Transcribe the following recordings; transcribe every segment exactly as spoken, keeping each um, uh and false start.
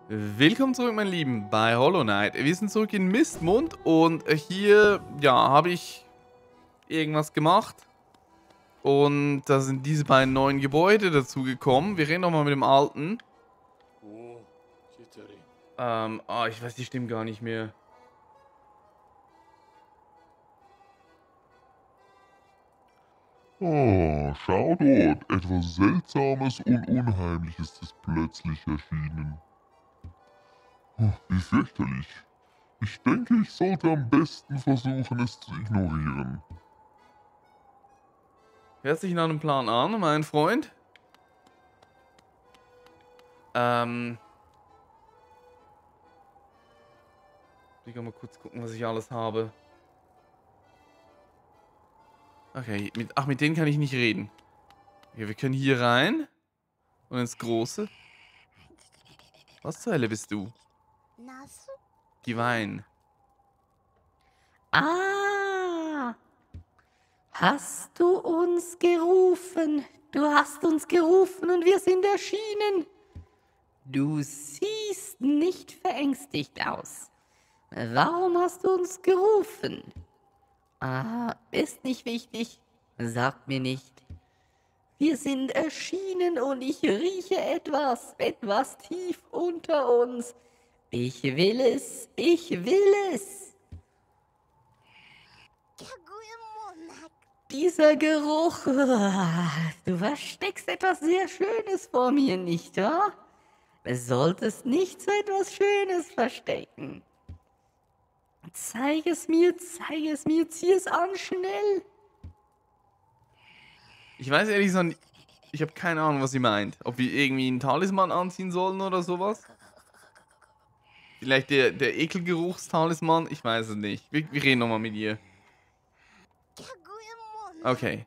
Willkommen zurück, meine Lieben, bei Hollow Knight. Wir sind zurück in Mistmund und hier, ja, habe ich irgendwas gemacht. Und da sind diese beiden neuen Gebäude dazu gekommen. Wir reden nochmal mit dem alten. Ähm, ah, ich weiß die Stimmen gar nicht mehr. Ah, schau dort, etwas Seltsames und Unheimliches ist plötzlich erschienen. Huh, Wie fürchterlich. Ich denke, ich sollte am besten versuchen, es zu ignorieren. Hört sich nach einem Plan an, mein Freund. Ähm. Ich kann mal kurz gucken, was ich alles habe. Okay, mit, ach, mit denen kann ich nicht reden. Okay, wir können hier rein. Und ins Große. Was zur Hölle bist du? Divine. Ah, hast du uns gerufen? Du hast uns gerufen und wir sind erschienen. Du siehst nicht verängstigt aus. Warum hast du uns gerufen? Ah, ist nicht wichtig. Sag mir nicht. Wir sind erschienen und ich rieche etwas, etwas tief unter uns. Ich will es, ich will es. Dieser Geruch. Du versteckst etwas sehr Schönes vor mir, nicht wahr? Du solltest nicht so etwas Schönes verstecken. Zeig es mir, zeig es mir, zieh es an, schnell. Ich weiß ehrlich gesagt, nicht- ich habe keine Ahnung, was sie meint. Ob wir irgendwie einen Talisman anziehen sollen oder sowas. Vielleicht der, der Ekelgeruchstalisman, ich weiß es nicht. Wir, wir reden nochmal mit ihr. Okay.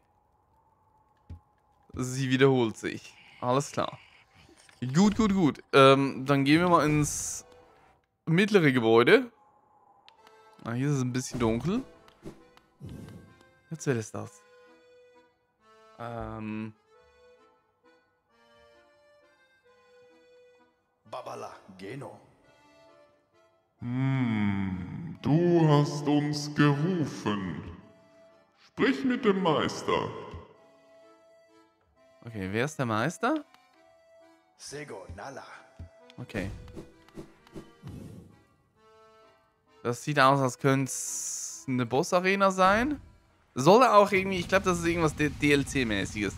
Sie wiederholt sich. Alles klar. Gut, gut, gut. Ähm, dann gehen wir mal ins mittlere Gebäude. Ah, hier ist es ein bisschen dunkel. Jetzt wird es das. Ähm. Babala, Geno. Hm, du hast uns gerufen. Sprich mit dem Meister. Okay, wer ist der Meister? Sego, Nala. Okay. Das sieht aus, als könnte es eine Boss-Arena sein. Soll er auch irgendwie, ich glaube, das ist irgendwas D L C-mäßiges.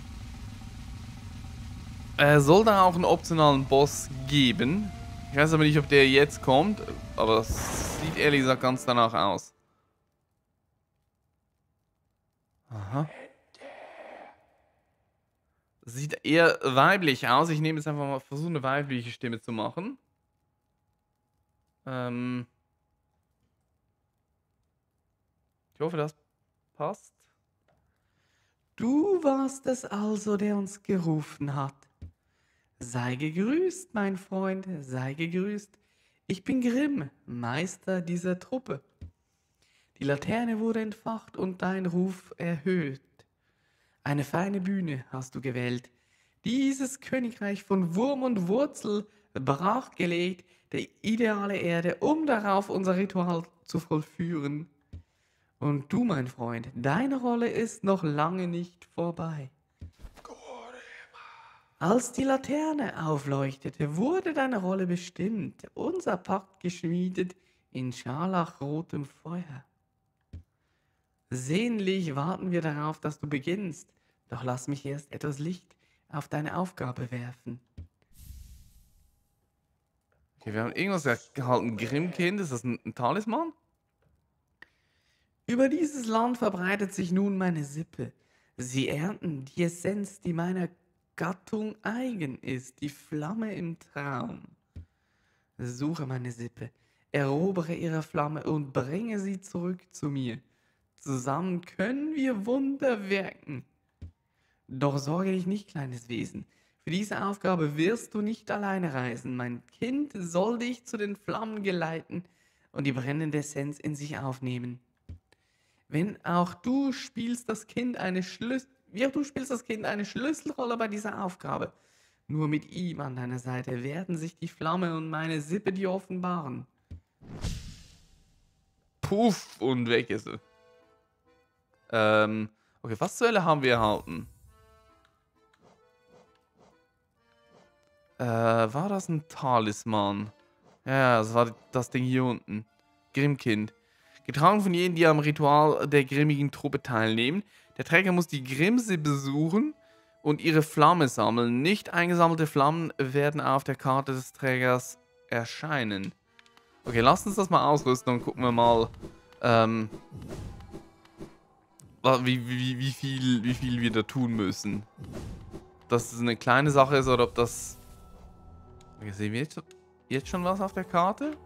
Äh, soll da auch einen optionalen Boss geben. Ich weiß aber nicht, ob der jetzt kommt, aber es sieht ehrlich gesagt ganz danach aus. Aha. Sieht eher weiblich aus. Ich nehme jetzt einfach mal, versuche eine weibliche Stimme zu machen. Ähm. Ich hoffe, das passt. Du warst es also, der uns gerufen hat. Sei gegrüßt, mein Freund, sei gegrüßt. Ich bin Grimm, Meister dieser Truppe. Die Laterne wurde entfacht und dein Ruf erhöht. Eine feine Bühne hast du gewählt. Dieses Königreich von Wurm und Wurzel brachgelegt, der ideale Erde, um darauf unser Ritual zu vollführen. Und du, mein Freund, deine Rolle ist noch lange nicht vorbei. Als die Laterne aufleuchtete, wurde deine Rolle bestimmt, unser Pakt geschmiedet in scharlachrotem Feuer. Sehnlich warten wir darauf, dass du beginnst, doch lass mich erst etwas Licht auf deine Aufgabe werfen. Okay, wir haben irgendwas gehalten. Grimmkind, ist das ein, ein Talisman? Über dieses Land verbreitet sich nun meine Sippe. Sie ernten die Essenz, die meiner Gattung eigen ist, die Flamme im Traum. Suche meine Sippe, erobere ihre Flamme und bringe sie zurück zu mir. Zusammen können wir Wunder wirken. Doch sorge dich nicht, kleines Wesen. Für diese Aufgabe wirst du nicht alleine reisen. Mein Kind soll dich zu den Flammen geleiten und die brennende Essenz in sich aufnehmen. Wenn auch du spielst das Kind eine Schlüssel, wie auch du spielst das Kind eine Schlüsselrolle bei dieser Aufgabe. Nur mit ihm an deiner Seite werden sich die Flamme und meine Sippe dir offenbaren. Puff, und weg ist sie. Ähm, okay, was zur Hölle haben wir erhalten? Äh, war das ein Talisman? Ja, das war das Ding hier unten. Grimmkind. Getragen von jenen, die am Ritual der grimmigen Truppe teilnehmen. Der Träger muss die Grimse besuchen und ihre Flamme sammeln. Nicht eingesammelte Flammen werden auf der Karte des Trägers erscheinen. Okay, lasst uns das mal ausrüsten und gucken wir mal, ähm, wie, wie, wie, viel, wie viel wir da tun müssen. Ob das eine kleine Sache ist oder ob das... Okay, sehen wir jetzt, jetzt schon was auf der Karte?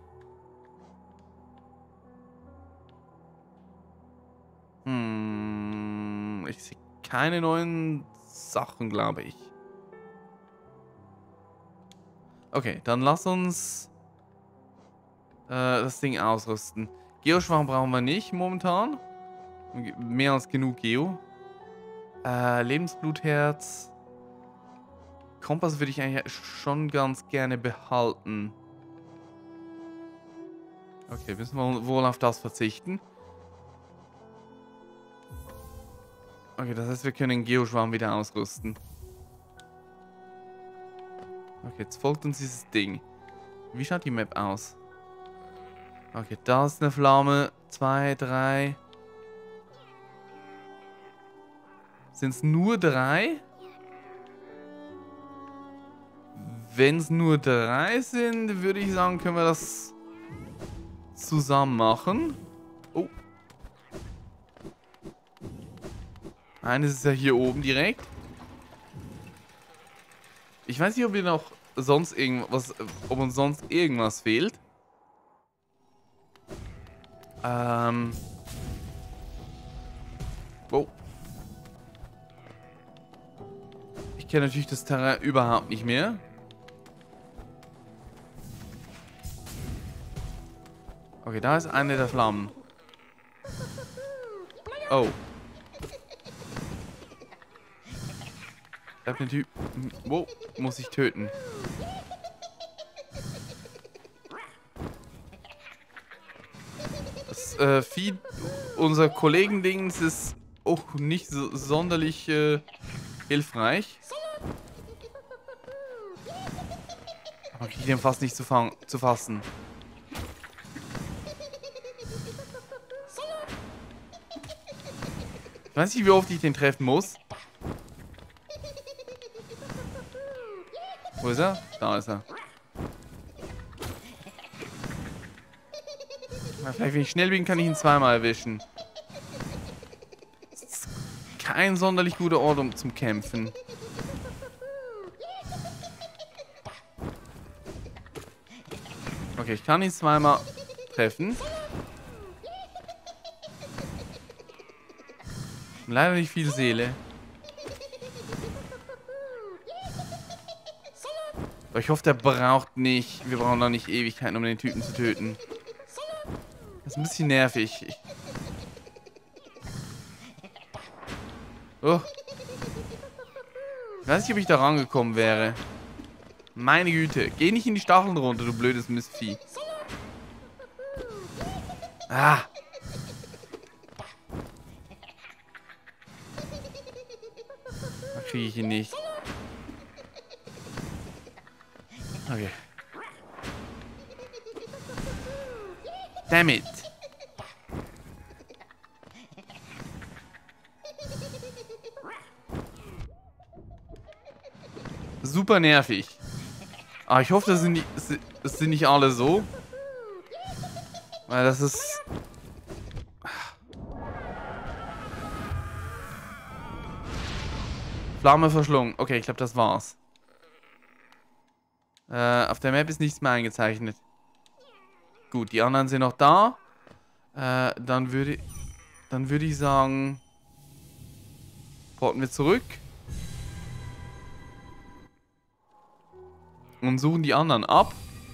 Hm, ich sehe keine neuen Sachen, glaube ich. Okay, dann lass uns äh, das Ding ausrüsten. Geoschwarm brauchen wir nicht momentan. Mehr als genug Geo. Äh, Lebensblutherz. Kompass würde ich eigentlich schon ganz gerne behalten. Okay, müssen wir wohl auf das verzichten. Okay, das heißt, wir können den Geoschwarm wieder ausrüsten. Okay, jetzt folgt uns dieses Ding. Wie schaut die Map aus? Okay, da ist eine Flamme. Zwei, drei. Sind es nur drei? Wenn es nur drei sind, würde ich sagen, können wir das zusammen machen. Oh. Eines ist ja hier oben direkt. Ich weiß nicht, ob wir noch sonst irgendwas, ob uns sonst irgendwas fehlt. Ähm. Oh. Ich kenne natürlich das Terrain überhaupt nicht mehr. Okay, da ist eine der Flammen. Oh. Ich hab den Typ. Wo muss ich töten? Das äh, Vieh unser Kollegen-Dings ist auch nicht so sonderlich äh, hilfreich. Aber krieg ich den fast nicht zu, zu fassen. Ich weiß nicht, wie oft ich den treffen muss. Wo ist er? Da ist er. Na, vielleicht, wenn ich schnell bin, kann ich ihn zweimal erwischen. Das ist kein sonderlich guter Ort, um zum Kämpfen. Okay, ich kann ihn zweimal treffen. Leider nicht viel Seele. Aber ich hoffe, der braucht nicht... Wir brauchen noch nicht Ewigkeiten, um den Typen zu töten. Das ist ein bisschen nervig. Ich oh. Ich weiß nicht, ob ich da rangekommen wäre. Meine Güte. Geh nicht in die Stacheln runter, du blödes Mistvieh. Ah. Da kriege ich ihn nicht. Okay. Damn it. Super nervig. Aber ich hoffe, das sind, die, das sind nicht alle so. Weil das ist... Flamme verschlungen. Okay, ich glaube, das war's. Äh, auf der Map ist nichts mehr eingezeichnet. Gut, die anderen sind noch da. Äh, dann würde dann würde ich sagen... Porten wir zurück. Und suchen die anderen ab.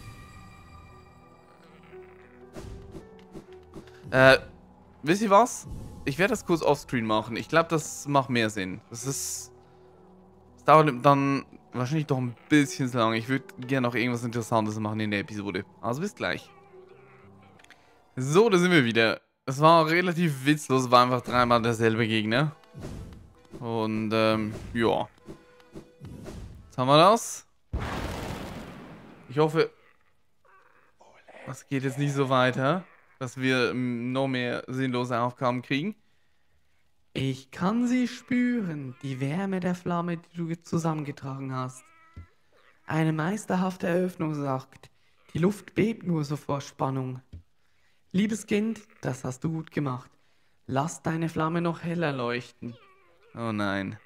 Äh, wisst ihr was? Ich werde das kurz offscreen machen. Ich glaube, das macht mehr Sinn. Das ist... Es dauert dann wahrscheinlich doch ein bisschen zu lang. Ich würde gerne noch irgendwas Interessantes machen in der Episode. Also bis gleich. So, da sind wir wieder. Es war relativ witzlos, war einfach dreimal derselbe Gegner. Und, ähm, ja. Jetzt haben wir das. Ich hoffe, das geht jetzt nicht so weiter, dass wir noch mehr sinnlose Aufgaben kriegen. Ich kann sie spüren, die Wärme der Flamme, die du zusammengetragen hast. Eine meisterhafte Eröffnung sagt, die Luft bebt nur so vor Spannung. Liebes Kind, das hast du gut gemacht. Lass deine Flamme noch heller leuchten. Oh nein.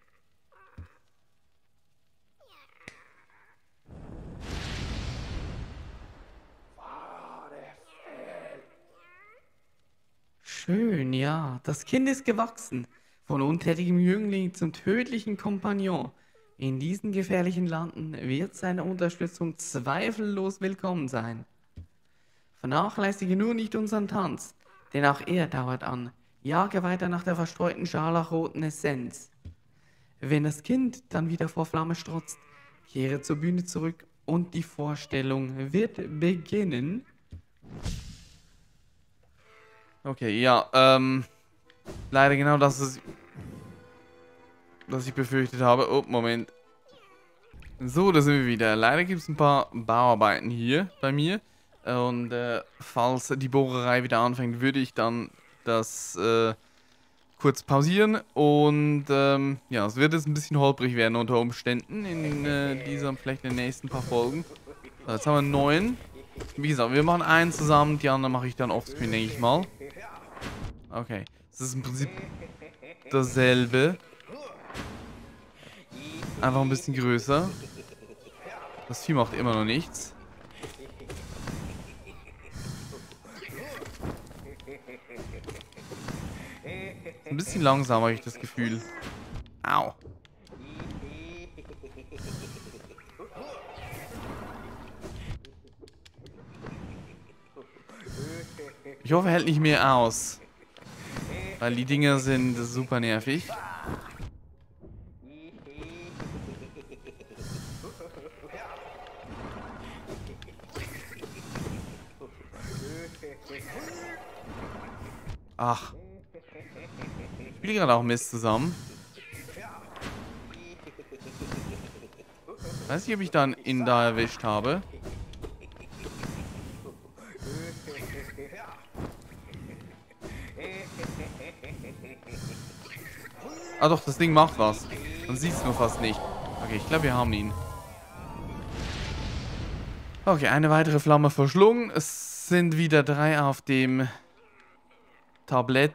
Schön, ja. Das Kind ist gewachsen. Von untätigem Jüngling zum tödlichen Kompagnon. In diesen gefährlichen Landen wird seine Unterstützung zweifellos willkommen sein. Vernachlässige nur nicht unseren Tanz, denn auch er dauert an. Jage weiter nach der verstreuten scharlachroten Essenz. Wenn das Kind dann wieder vor Flamme strotzt, kehre zur Bühne zurück und die Vorstellung wird beginnen. Okay, ja, ähm, leider genau das ist, was ich befürchtet habe. Oh, Moment. So, da sind wir wieder. Leider gibt es ein paar Bauarbeiten hier bei mir. Und äh, falls die Bohrerei wieder anfängt, würde ich dann das äh, kurz pausieren. Und ähm, ja, es wird jetzt ein bisschen holprig werden unter Umständen in äh, dieser, vielleicht in den nächsten paar Folgen. So, jetzt haben wir neun. Wie gesagt, wir machen einen zusammen, die anderen mache ich dann offscreen, denke ich mal. Okay, das ist im Prinzip dasselbe. Einfach ein bisschen größer. Das Vieh macht immer noch nichts. Ein bisschen langsamer habe ich das Gefühl. Au. Ich hoffe, er hält nicht mehr aus. Weil die Dinger sind super nervig. Ach. Ich spiele gerade auch Mist zusammen. Weiß nicht, ob ich dann ihn da erwischt habe. Ah doch, das Ding macht was. Man sieht es nur fast nicht. Okay, ich glaube, wir haben ihn. Okay, eine weitere Flamme verschlungen. Es sind wieder drei auf dem Tablett.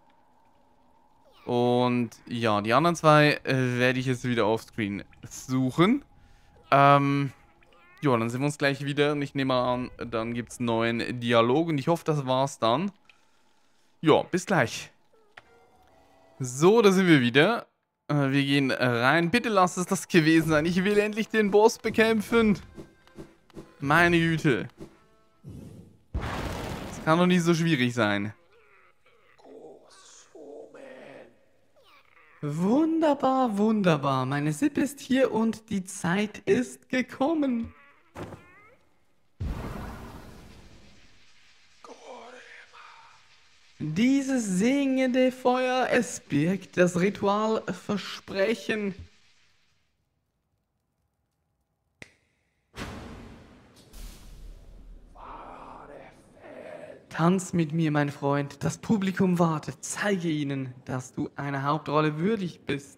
Und ja, die anderen zwei äh, werde ich jetzt wieder offscreen suchen. Ähm, ja, dann sehen wir uns gleich wieder. Und ich nehme an, dann gibt es einen neuen Dialog. Und ich hoffe, das war's dann. Ja, bis gleich. So, da sind wir wieder. Äh, wir gehen rein. Bitte lasst es das gewesen sein. Ich will endlich den Boss bekämpfen. Meine Güte. Das kann doch nicht so schwierig sein. Wunderbar, wunderbar. Meine Sippe ist hier und die Zeit ist gekommen. Dieses singende Feuer, es birgt das Ritualversprechen. Tanz mit mir, mein Freund. Das Publikum wartet. Zeige ihnen, dass du einer Hauptrolle würdig bist.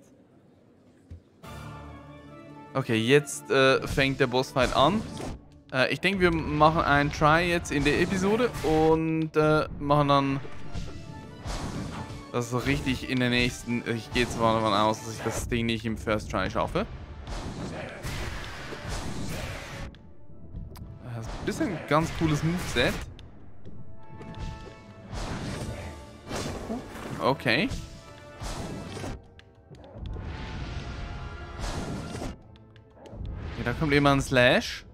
Okay, jetzt äh, fängt der Bossfight an. Äh, ich denke, wir machen einen Try jetzt in der Episode und äh, machen dann das so richtig in der nächsten. Ich gehe zwar davon aus, dass ich das Ding nicht im First Try schaffe. Das ist ein bisschen ein ganz cooles Moveset. Okay. Okay, da kommt immer ein Slash.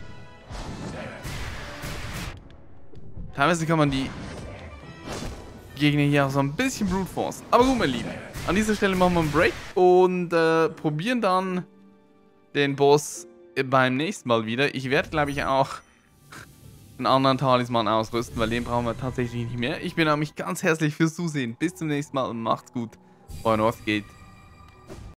Teilweise kann man die Gegner hier auch so ein bisschen Brute Force. Aber gut, meine Lieben. An dieser Stelle machen wir einen Break und äh, probieren dann den Boss beim nächsten Mal wieder. Ich werde, glaube ich, auch einen anderen Talisman ausrüsten, weil den brauchen wir tatsächlich nicht mehr. Ich bedanke mich ganz herzlich fürs Zusehen. Bis zum nächsten Mal und macht's gut. Euer Northgate.